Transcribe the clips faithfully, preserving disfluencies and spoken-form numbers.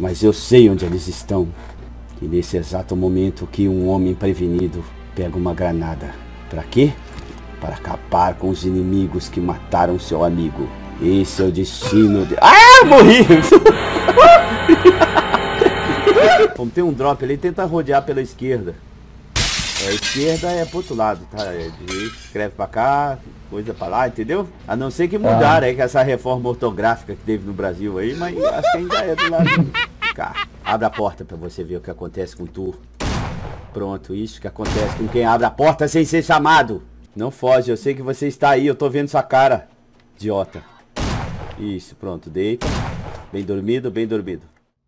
Mas eu sei onde eles estão. E nesse exato momento que um homem prevenido pega uma granada. Pra quê? Para acabar com os inimigos que mataram seu amigo. Esse é o destino de... Ah, morri! Vamos ter um drop ali, tenta rodear pela esquerda. A esquerda é pro outro lado, tá? É direito, escreve pra cá, coisa pra lá, entendeu? A não ser que mudaram aí, que essa reforma ortográfica que teve no Brasil aí, mas acho que ainda é do lado de cá. Abre a porta pra você ver o que acontece com tu. Pronto, isso que acontece com quem abre a porta sem ser chamado. Não foge, eu sei que você está aí, eu tô vendo sua cara, idiota. Isso, pronto, deita. Bem dormido, bem dormido.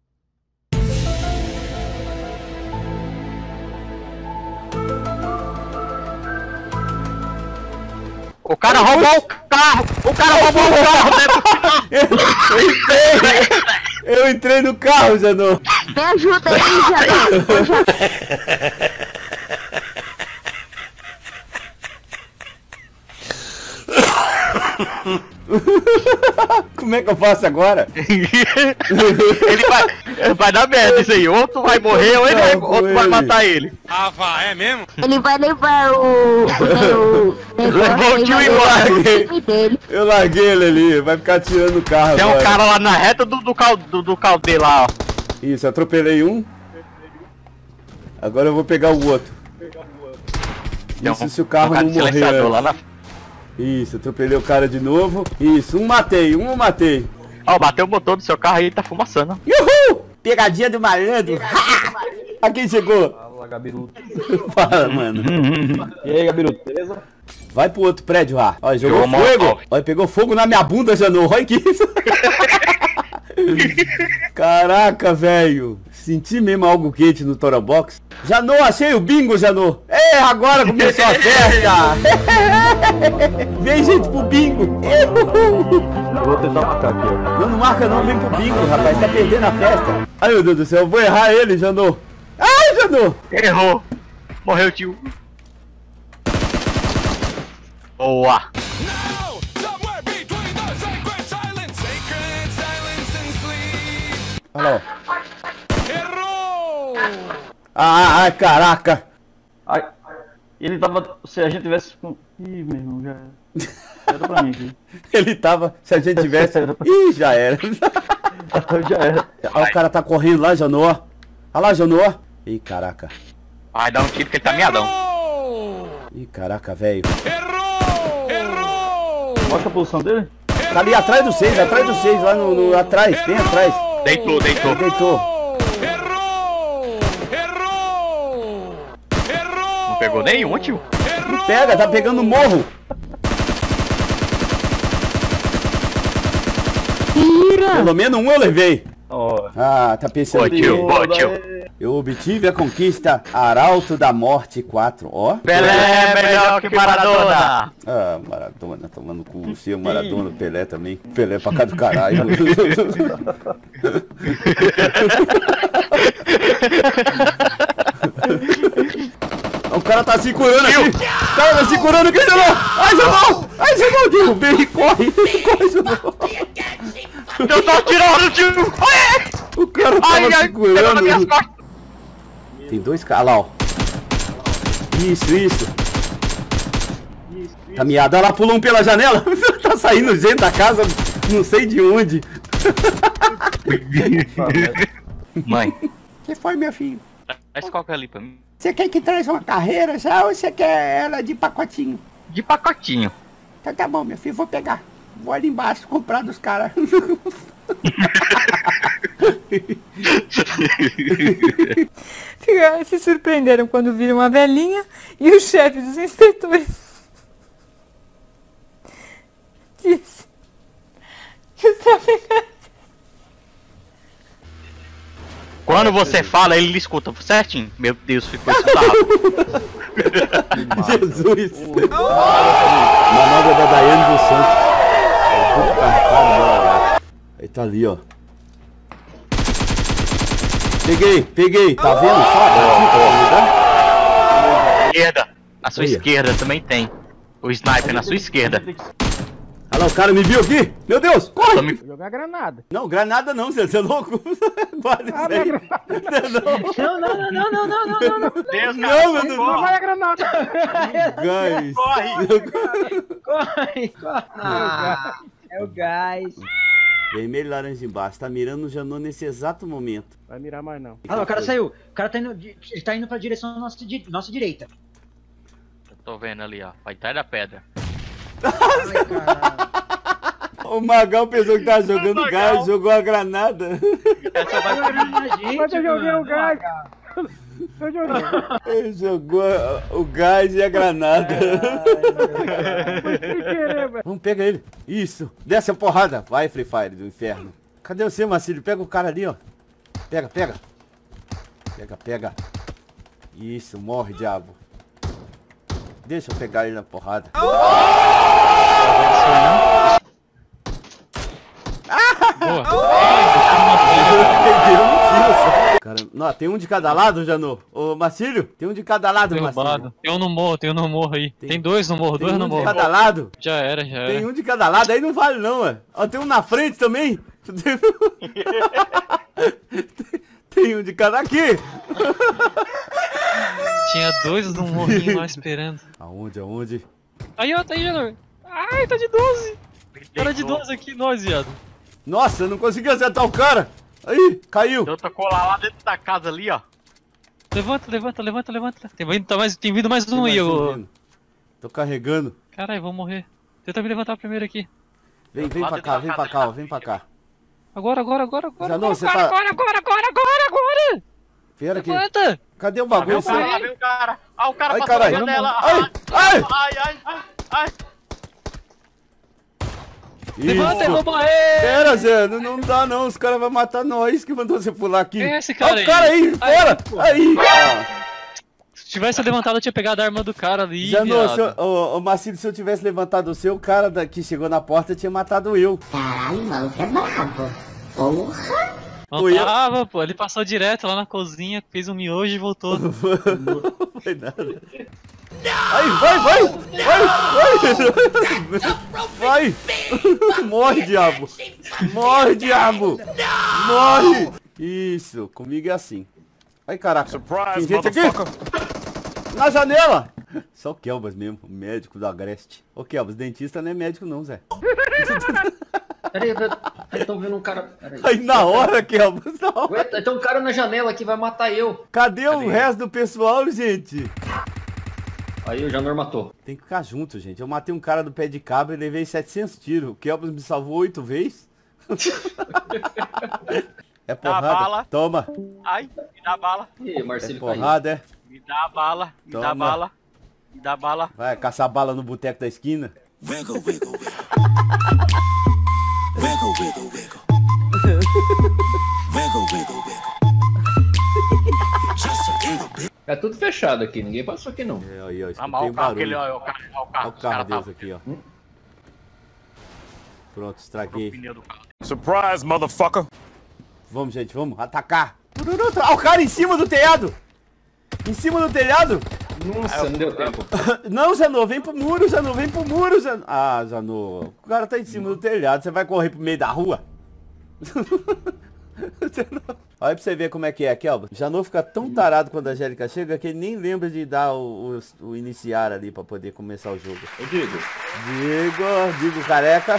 O cara roubou o carro! O cara roubou o carro, né? Eu, eu entrei! Eu entrei no carro, Janô! Me ajuda aí, Janô! Como é que eu faço agora? Ele vai, ele vai dar merda isso aí, ou tu vai morrer ou ele vai, ou tu vai matar ele. Ah, vai, é mesmo? Ele vai levar o... o Levou o tio embora. Eu larguei ele ali, vai ficar tirando o carro. Tem agora. um cara lá na reta do, do, cal, do, do calde lá, ó. Isso, atropelei um. Agora eu vou pegar o outro. Isso, um, se o carro um não morrer. lá na... Isso, atropelei o cara de novo. Isso, um matei, um eu matei. Ó, bateu o motor do seu carro aí e tá fumaçando. Uhul! Pegadinha do malandro. A quem chegou? Fala, Gabiruto. Fala, mano. E aí, Gabiruto, beleza? Vai pro outro prédio lá. Ó, jogou Jogou fogo. mal, Olha, pegou fogo na minha bunda, Janô. Olha que isso. Caraca, velho. Senti mesmo algo quente no Torobox. Janô, achei o bingo, Janô. É, agora começou a festa. Vem, gente, pro bingo. Eu vou tentar marcar aqui, ó. Não, não marca não, vem pro bingo, rapaz. Tá perdendo a festa. Ai, meu Deus do céu, eu vou errar ele, Janô. Ai, Janô. Errou. Morreu, tio. Boa. Olha lá, ó. Ah, ai, caraca. Ai, ele tava... Se a gente tivesse com... Ih, meu irmão, já era. Era pra mim aqui. Ele tava... Se a gente tivesse... Ih, já era. Já era. Olha o cara tá correndo lá, Janô. Olha lá, Janô. Ih, caraca. Vai dar um tiro que ele tá miadão. Ih, caraca, velho. Mostra a posição dele. Tá ali atrás do seis, atrás do seis, lá no, no... Atrás, bem atrás. Deitou, deitou. Ele deitou. Não pegou nenhum, tio. Não pega, tá pegando o morro. Tira! Pelo menos um eu levei. Ó. Ah, tá pensando. Boa, tio, boa, tio. Eu obtive a conquista Arauto da Morte quatro. Ó. Pelé é melhor que Maradona. Ah, Maradona, tomando cu. O seu Maradona, Pelé também. Pelé pra cá do caralho. O cara tá se curando aqui. O cara tá se curando aqui, Janô. Ai, Janô. Ai, Janô. Derrubei. Corre. Corre, Janô. Eu tô atirando, tio. O cara tava Ai, ai, se pegou nas minhas curando. costas. Tem dois caras lá, ó. Isso, isso. Tá miado. Ela pulou um pela janela. Tá saindo gente da casa, não sei de onde. Mãe, Que foi, meu filho? traz qualquer ali pra mim. Você quer que traz uma carreira já ou você quer ela de pacotinho? De pacotinho. Então tá bom, meu filho, vou pegar. Vou ali embaixo comprar dos caras. Se surpreenderam quando viram a velhinha e o chefe dos inspetores disse que os traficantes... Quando você fala, ele escuta certinho. Meu Deus, ficou escutado. Jesus! Manobra da Daiane dos Santos. Ele tá ali, ó. Peguei, peguei. Tá vendo só? Esquerda. Na sua Olha. esquerda também tem. O sniper na sua esquerda. Olha lá, o cara me viu aqui. Meu Deus, corre. Me... Vou jogar granada. Não, granada não, você, você é louco? Guarda isso aí. Não, não, não, não, não, não, não, não. Deus, Não, cara, meu Deus. Não vai a granada. Gás. corre. Corre, corre. Ah, é o gás. Vermelho e laranja embaixo. Tá mirando no Janô nesse exato momento. Vai mirar mais não. Ah, não, o cara saiu. O cara tá indo, ele tá indo pra direção da nossa, di nossa direita. Eu tô vendo ali, ó. Vai trás da pedra. Ai, caralho. O Magal pensou que tava jogando Magal. gás, jogou a granada. Essa vai Mas eu joguei o gás. Eu joguei. Ele jogou o gás e a granada. Foi sem querer, velho. Vamos, pega ele. Isso. Desce a porrada. Vai, Free Fire do inferno. Cadê você, Marcílio? Pega o cara ali, ó. Pega, pega. Pega, pega. Isso, morre, diabo. Deixa eu pegar ele na porrada. Cara, não, tem um de cada lado, Janô. Ô, Marcílio, tem um de cada lado, Marcílio. Derrubado. Tem um no morro, tem um no morro aí. Tem- Tem, dois no morro, Tem dois um no de morro. cada lado. Já era, já era. Tem um de cada lado, aí não vale não, ué. Ó, tem um na frente também. Tem um de cada aqui. Tinha dois no morrinho lá esperando. Aonde, aonde? Aí, ó, tá aí, Janor. Ai, tá de doze. Cara de doze aqui, nós, viado. Nossa, eu não consegui acertar o cara. Aí, caiu. Eu tô colar lá dentro da casa ali, ó. Levanta, levanta, levanta, levanta. Tem vindo, tá mais, tem vindo mais Tem um mais aí, um ô. vindo. Tô carregando. Caralho, vou morrer. Tenta me levantar primeiro aqui. Vem, vem Lá pra dentro cá, da vem casa pra cá, ó, ali, vem tá? pra cá. Agora, agora, agora, agora. Janô, agora, você agora, tá- agora, agora, agora, agora, agora. Pera aqui. Levanta. Cadê o bagulho? Vem o cara, Você- vem o cara. Ah, o cara Ai, passou na caralho. janela. Ai, ai. ai, ai, ai, ai. Levanta, eu Isso. vou morrer. Pera, Zé, não, não dá não, os caras vão matar nós que mandou você pular aqui. Quem é esse cara Olha aí? o cara aí, Aí, fora! Aí! Ah. Se tivesse levantado, eu tinha pegado a arma do cara ali, Janô, viado. se eu- ô, ô Marcílio, se eu tivesse levantado o seu, o cara da- que chegou na porta tinha matado eu. Caralho, maluco, é brabo. Porra. Não Fui eu. tava, pô. Ele passou direto lá na cozinha, fez um miojo e voltou. Não foi nada. Aí, vai, vai! Vai! Vai! Vai! Morre, diabo! Morre, diabo! Morre! Isso, comigo é assim. Ai, caraca. Tem gente aqui! Na janela! Só o Kelbas mesmo, o médico do Agreste. Ô, Kelbas, dentista não é médico não, Zé. Peraí, peraí, tô vendo um cara. Peraí. Aí na hora, Kelbas, na hora. Ué, tem um cara na janela que vai matar eu. Cadê o resto do pessoal, gente? Aí o Janor matou. Tem que ficar junto, gente. Eu matei um cara do pé de cabra e levei setecentos tiros. O Kelbas me salvou oito vezes. É Dá porrada. bala. Toma. Ai, me dá bala. Ih, o É Marcílio caiu. porrada, é? Me dá bala. Me dá Toma. bala. Me dá bala. Vai caçar bala no boteco da esquina. Wiggle, wiggle, wiggle. Wiggle, wiggle, wiggle. Wiggle, wiggle, wiggle. Just a little bit. É tudo fechado aqui, ninguém passou aqui não. É, aí, ó, Ah, escutei mas o o carro, aquele, barulho. ó, o carro, ó, o Olha carro. o Os carro caras deles tá aqui, ó. Pronto, o estraguei. pneu do carro. Surprise, motherfucker. Vamos, gente, vamos atacar. Olha o cara em cima do telhado. Em cima do telhado. Nossa, não deu tempo. Não, Zanô, vem pro muro, Zanô, vem pro muro, Zanô. Ah, Zanô, o cara tá em cima do telhado, você vai correr pro meio da rua? Olha pra você ver como é que é, Kelba. Janô fica tão tarado quando a Angélica chega que ele nem lembra de dar o, o, o iniciar ali pra poder começar o jogo. Eu digo. Digo, digo careca.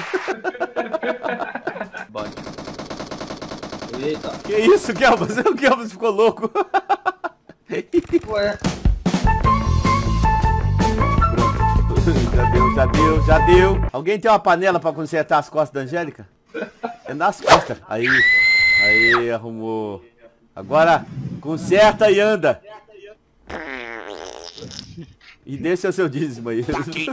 Bate. Eita. Que isso, Kelba? O Kelba ficou louco. Ué. Já deu, já deu, já deu. Alguém tem uma panela pra consertar as costas da Angélica? É nas costas. Aí, aí, arrumou. Agora, conserta e anda. E deixa o seu dízimo aí.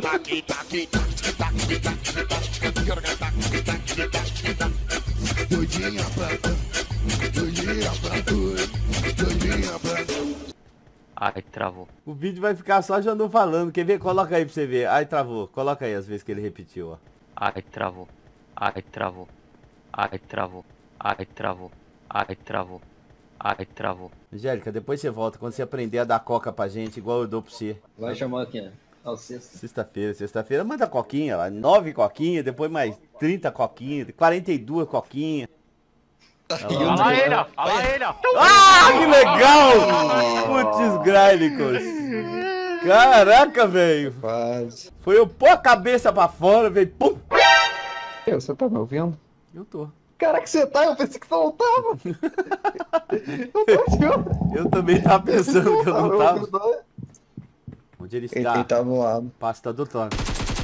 Ai, travou. O vídeo vai ficar só já não falando. Quer ver? Coloca aí pra você ver. Ai, travou. Coloca aí as vezes que ele repetiu, ó. Ai, travou. Ai, travou. Ai, travou. Ai, travou. Ai, travou. Ai, travou. Angélica, depois você volta. Quando você aprender a dar coca pra gente, igual eu dou pra você. Vai chamar aqui, né? Ó, sexta. Sexta-feira, sexta-feira manda coquinha lá. nove coquinhas, depois mais trinta coquinhas, quarenta e duas coquinhas. Olha lá ele, ó. Olha lá ele, ó. Ah, que legal! Putz, Grálicos. Caraca, velho. Quase. Foi eu pôr a cabeça pra fora, velho. Pum! Eu, você tá me ouvindo? Eu tô. Caraca, você tá? Eu pensei que você não tava. Eu tô achando. Eu também tava pensando que eu não tava. Onde ele Ele está? tava do lado. Pasta do Tony.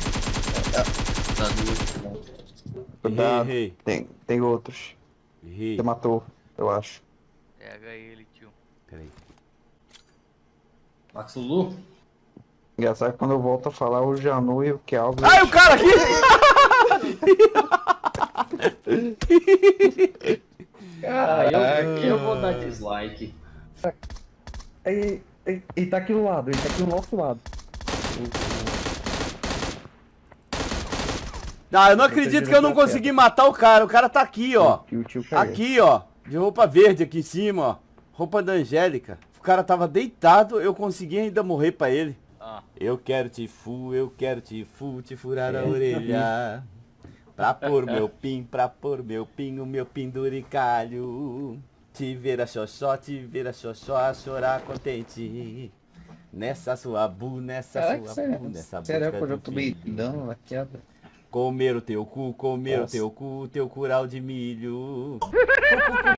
Cuidado. Errei, Tem, tem outros. errei. Você matou, eu acho. Pega ele, tio. Peraí. Max Lulu? Engraçado que quando eu volto a falar o Janu e o Kelvin. Ai, o cara aqui! Ah, eu, eu vou dar dislike. Ele, ele, ele tá aqui do lado, ele tá aqui do nosso lado. Não, eu não acredito que eu não consegui matar o cara. O cara tá aqui, ó. E o tio caiu. Aqui, ó. De roupa verde aqui em cima, ó. Roupa da Angélica. O cara tava deitado, eu consegui ainda morrer pra ele. Ah. Eu quero te fu, eu quero te fu, te furar a orelha. Pra pôr meu pin, pra pôr meu pin, o meu penduricalho. Te ver a xoxó, te ver a xoxó, a chorar contente. Nessa sua bu, nessa Caraca, sua sério, bu, nessa sério, busca quando eu do tomei filho. dano na queda. Comer o teu cu, comer Nossa. o teu cu, teu curau de milho.